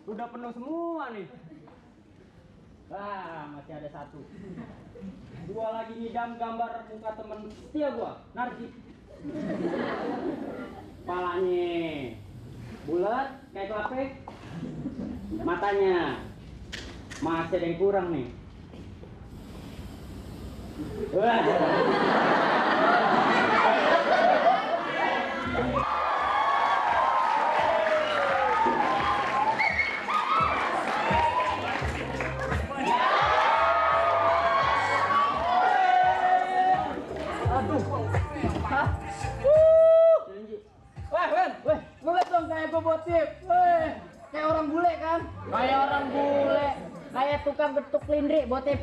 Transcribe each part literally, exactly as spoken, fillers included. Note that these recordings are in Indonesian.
Udah penuh semua nih. Ah, masih ada satu. Gua lagi ngidam gambar muka temen setia gua, Narji. Palanya bulat kayak kelapa. Matanya masih ada yang kurang nih. Wah. Wah, Wen, weh, lu liat dong kayak gue motif, weh, kayak orang bule kan? Kayak orang bule, kayak tukang getuk lindri, botip.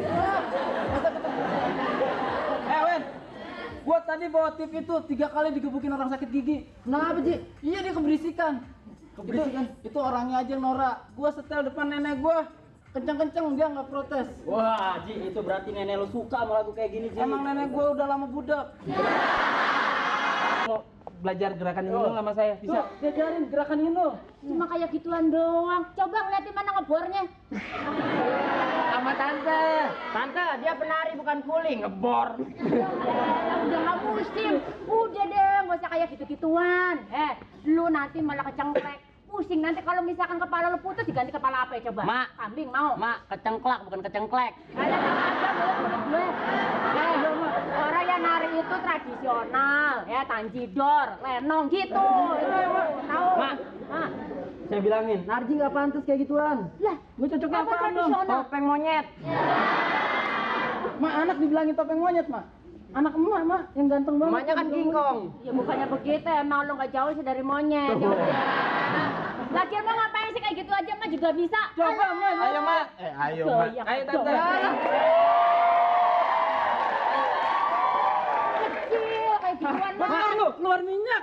Eh, Wen, gua tadi bawa tip itu tiga kali digebukin orang sakit gigi. Kenapa, Ji? Iya, dia keberisikan. Keberisikan? Itu, itu orangnya aja yang norak. Gua setel depan nenek gua, kenceng-kenceng dia nggak protes. Wah, Ji, itu berarti nenek lu suka sama lagu kayak gini, Ji. Emang nenek gua udah lama budak. Mau belajar gerakan ini dong sama saya, bisa? Tuh, diajarin gerakan ini. Cuma kayak gituan doang. Coba ngeliatin mana ngebornya. Sama tante. Tante, dia penari bukan kuli, ngebor. Udah nggak musim. Udah deh, nggak usah kayak gitu-gituan. Eh, lu nanti malah kecengklek. Pusing nanti kalau misalkan kepala lu putus diganti kepala apa ya coba? Mak. Kambing mau? Mak, kecengklak bukan kecengklek. Kayak aja mulut gue. Eh, orang yang nari itu tradisional, ya tanjidor, lenong gitu. Itu, tahu? Mak. Mak. Saya bilangin, Narji nggak pantas kayak gituan. Lah, Gue cocoknya apa apaan dong? tradisional? Topeng monyet. Mak, anak dibilangin topeng monyet, Mak. Anak emak, Mak, yang ganteng banget. Emaknya kan kingkong. Ya bukannya begitu, emang lu nggak jauh sih dari monyet. Ya udah. Lagi emang ngapain sih kayak gitu aja mah juga bisa. Coba, Mak. Ayo, Mak. Eh, ayo, Mak. Goyang, Ayo, tante. goyang. Kecil kayak gituan mah. Keluar lu, keluar minyak.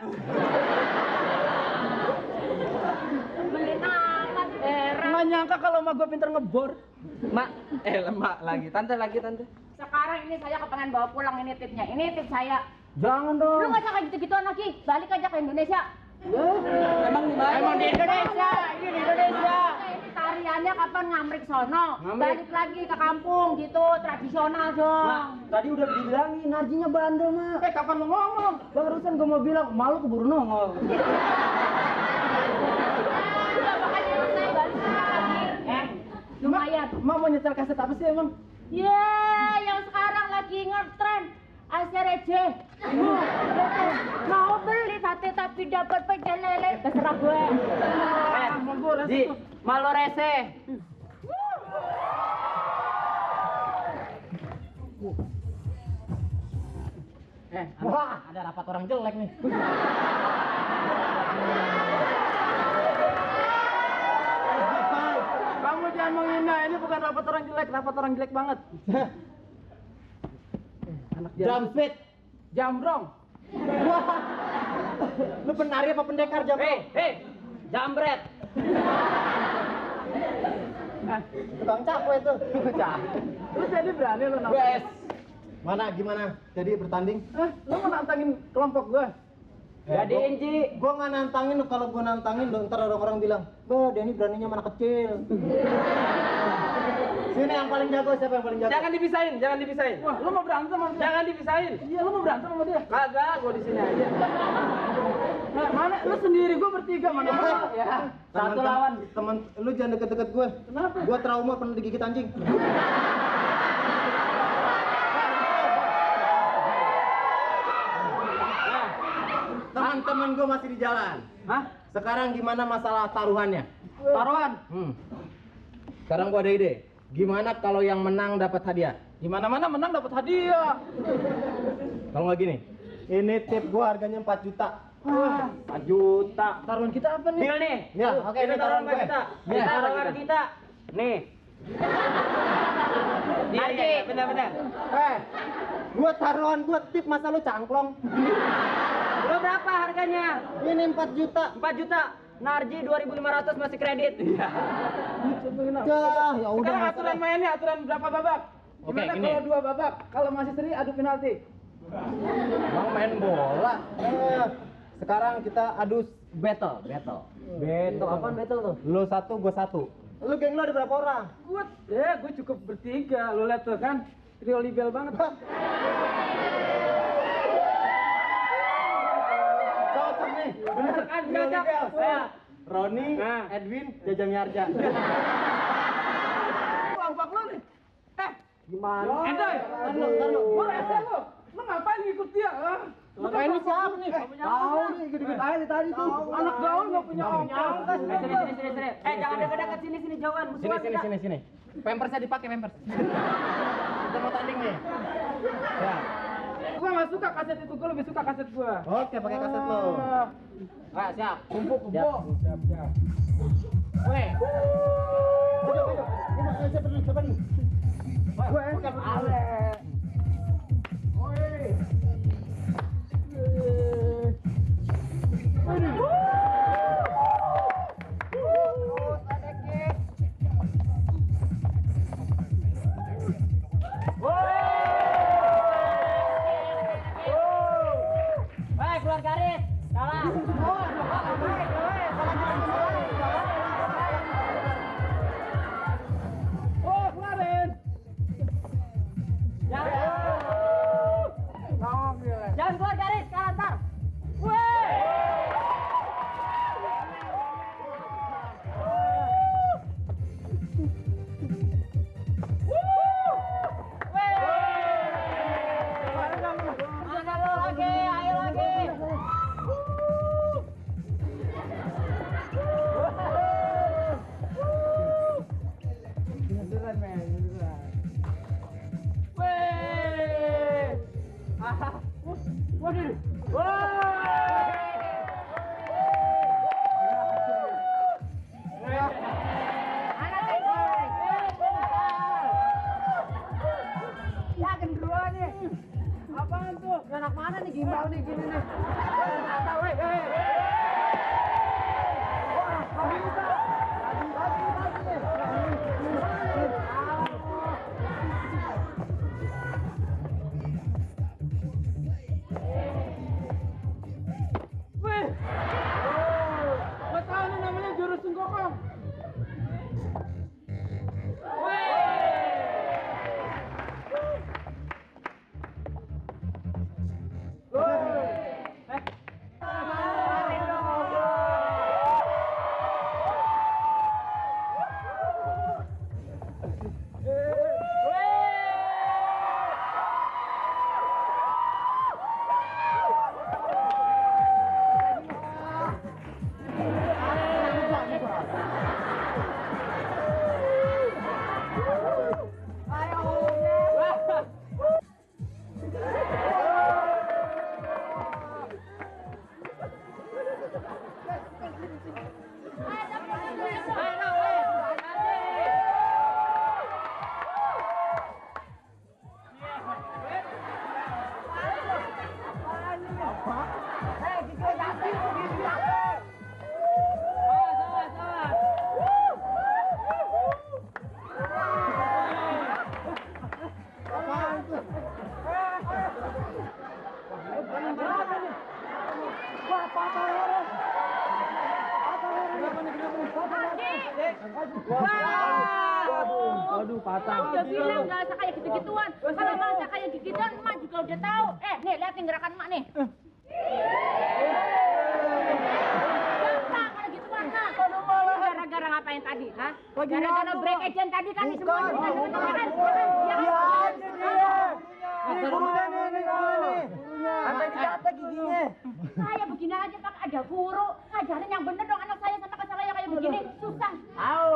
Beli amat, heran. Nggak nyangka kalau emak gue pinter ngebor. Mak, eh lemak lagi. Tante lagi, tante. Sekarang ini saya kepengen bawa pulang ini tipnya. Ini tip saya. Jangan Lu dong. nggak usah kayak gitu-gituan lagi. Balik aja ke Indonesia. Emang di mana? Emang di Indonesia, ini di Indonesia. Ini tariannya kapan ngamrik sono, Ngamrik. balik lagi ke kampung gitu, tradisional dong. Mak, tadi udah dibilangin Narjinya bandel, Mak. Eh, kapan lu ngomong? Barusan gue mau bilang, malu keburu nongol. Udah makanya lu saya balik lagi. Eh, lumayan. Mak mau nyetel kaset apa sih emang? Ya, yang sekarang lagi ngetren A C R J. Mau beli sate tapi dapat pecel lele, terserah gue. Eh, Mau gue rasa Ji, tuh. malu rese. Eh, Wah, ada rapat orang jelek nih. kamu jangan menghina, ini bukan rapat orang jelek, rapat orang jelek banget. Anak Jampit. Jambrong. Wah, lu penari apa pendekar jam? Hei, hei, jambret. Eh, Tukang capo itu. lu jadi berani lu nantang? Wes. Mana gimana? Jadi bertanding? Eh, lu mau nantangin kelompok gue? Jadiin, Ji. Gua nggak nantangin, kalau gua nantangin dong ntar orang-orang bilang, "Bah, Denny beraninya mana kecil." Sini yang paling jago, siapa yang paling jago? Jangan dipisahin, jangan dipisahin. Wah, lu mau berantem sama dia? Jangan dipisahin. Iya, lu mau berantem sama dia? Kagak, gua di sini aja. Nah, mana? Lu sendiri, gue bertiga, mana? Ya, satu Teman- lawan. Teman, lu jangan deket-deket gue. Kenapa? Gua trauma pernah digigit anjing. Nah, teman-teman gue masih di jalan. Hah? Sekarang gimana masalah taruhannya? Taruhan? Hmm. Sekarang gua ada ide. Gimana kalau yang menang dapat hadiah? Di mana-mana menang dapat hadiah. Kalau nggak gini, ini tip gua harganya empat juta. Wah, empat juta. taruhan kita apa nih? Deal nih. Ya, oke, ini ini taruhan taruhan kita. gue. Ini Ya, taruhan kita. Nih. Narji, benar-benar. Eh, gua taruhan gua tip masa lu cangklong. Lo berapa harganya? Ini empat juta. empat juta. Narji dua ribu lima ratus masih kredit. Iya. Ya, ya udah. Sekarang nggak aturan usah. mainnya aturan berapa babak? Oke, Gimana gini. kalau dua babak? Kalau masih seri adu penalti. Bang main bola. Eh, sekarang kita adu battle, battle. Betul, apaan betul tuh? Lu satu, gua satu. Lu geng lu ada berapa orang? Gue, ya gue cukup bertiga. Lu lihat tuh kan, trio libel banget. Cocok nih. Bener kan, cocok. Saya Roni, Nah. Edwin, Jaja Miarja. Lompat lu nih. Eh, Gimana? Endoy. Taruh, taruh. Lu rese lu. Lu ngapain ngikut dia? Ah? Nah, ini siapa nih? Tahu nih, gede-gede aja tadi tuh. Anak gaul nggak punya ongkos. Eh, sini, sini, sini, sini. Eh, jangan dekat-dekat sini, sini, jauhan. Sini, sini, sini, sini. Pampersnya dipakai, pampers. Kita mau tanding nih. Ya. Gua nggak suka kaset itu, gua lebih suka kaset gua. Oke, pakai kaset lo. Ah, siap. Kumpul, kumpul. Siap, siap. Weh. Ayo, ayo. Ini masih siapa nih? Siapa nih? Gue. Ale. Oi. Baik, keluar garis. Salah. Oh, kemarin. Jangan keluar garis, kalah ntar. Weh. Mana lu lagi? Ayo lagi. Anak baik. Ya genderuan nih. Apaan tuh? Anak mana nih gimbal nih gini nih. Tahu, eh, eh. Weh. Gua tahu nih namanya jurus sunggokong. Waduh, patah. Udah bilang nggak usah kayak gitu-gituan. Kalau nggak usah kayak gitu-gituan, emak juga udah tahu. Eh, nih liatin gerakan emak nih. Gampang kalau gituan, nah. Gara-gara ngapain tadi, ha? Gara-gara break agent tadi kan semua kan? Ya kan? Sampai dikata giginya. Saya begini aja pakai ada guru. Ngajarin yang bener dong anak saya sampai kesalahan kayak begini. Susah. Tahu.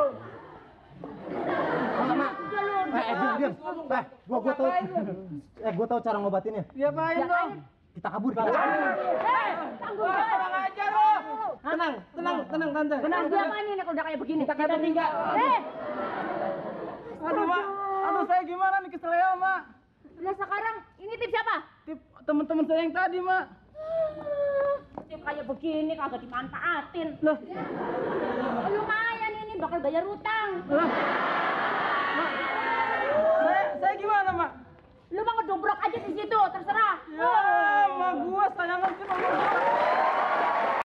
Sama. Udah lu. Eh, eh, diam, diam. Eh, gua gua tahu. Eh, gua tahu cara ngobatinnya. Diapain dong? Kita kabur, kita. Eh, tanggung jawab. Kurang ajar lo. Tenang, tenang, tenang, tante. Benar dia apa nih kalau udah kayak begini? Kita kata tinggal. Eh, Aduh, Mak. Aduh, saya gimana nih kesel ya, Mak? lah sekarang ini tip siapa? Tip teman-teman saya yang tadi, Mak. Tip kayak begini kagak dimanfaatin. Loh, Lumayan ini bakal bayar utang. lah. Mak, saya, saya gimana, Mak? Lu mau ngedobrak aja di situ, terserah. Ya, Mak, gua sayangan